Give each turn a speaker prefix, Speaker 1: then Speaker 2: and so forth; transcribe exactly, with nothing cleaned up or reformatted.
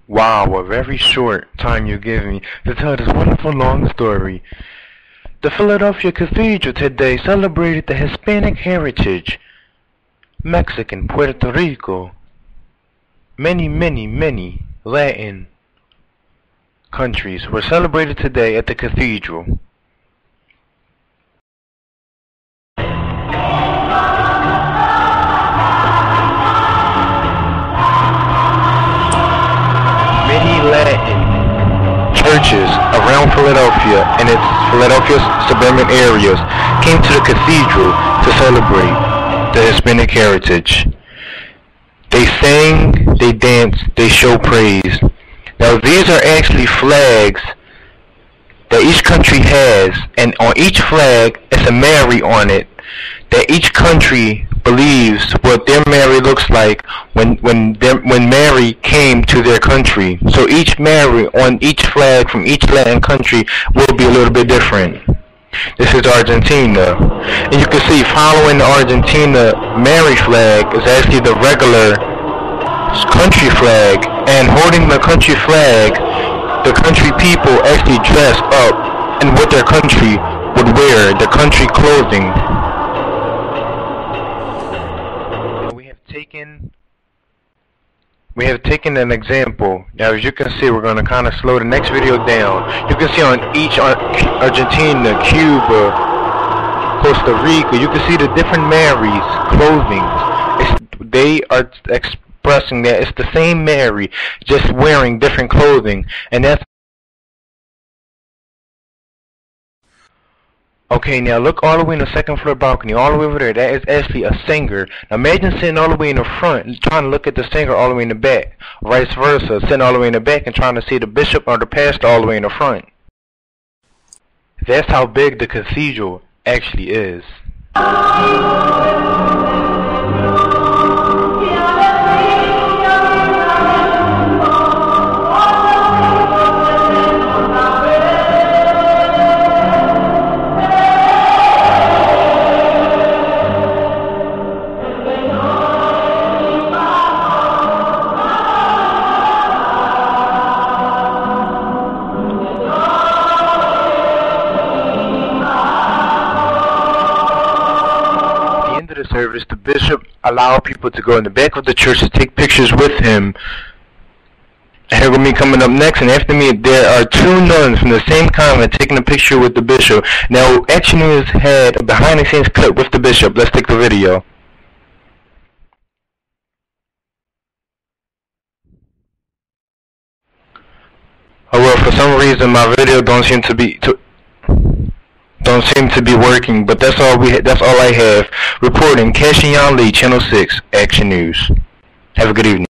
Speaker 1: Wow, a very short time you give me to tell this wonderful long story. The Philadelphia Cathedral today celebrated the Hispanic Heritage. Mexican, Puerto Rico, many, many, many Latin countries were celebrated today at the cathedral. Many Latin churches around Philadelphia and its Philadelphia suburban areas came to the cathedral to celebrate the Hispanic heritage. They sang, they danced, they showed praise. Now these are actually flags that each country has, and on each flag is a Mary on it, that each country believes what their Mary looks like when when their, when Mary came to their country. So each Mary on each flag from each Latin country will be a little bit different. This is Argentina, and you can see following the Argentina Mary flag is actually the regular country flag, and holding the country flag, the country people actually dress up in what their country would wear, the country clothing. We have taken We have taken an example. Now, as you can see, we're going to kind of slow the next video down. You can see on each Ar Argentina, Cuba, Costa Rica, you can see the different Marys' clothing. It's, they are expressing that it's the same Mary, just wearing different clothing. And that's okay. Now look all the way in the second floor balcony, all the way over there. That is actually a singer. Now imagine sitting all the way in the front, trying to look at the singer all the way in the back. Vice versa, sitting all the way in the back and trying to see the bishop or the pastor all the way in the front. That's how big the cathedral actually is. The service, the bishop allowed people to go in the back of the church to take pictures with him. And here with me coming up next, and after me there are two nuns from the same convent taking a picture with the bishop. Now Action News had a behind the scenes clip with the bishop. Let's take the video. Oh well, for some reason my video don't seem to be to don't seem to be working, but that's all we that's all I have. Reporting, Kasheyon Lee, Channel six, Action News. Have a good evening.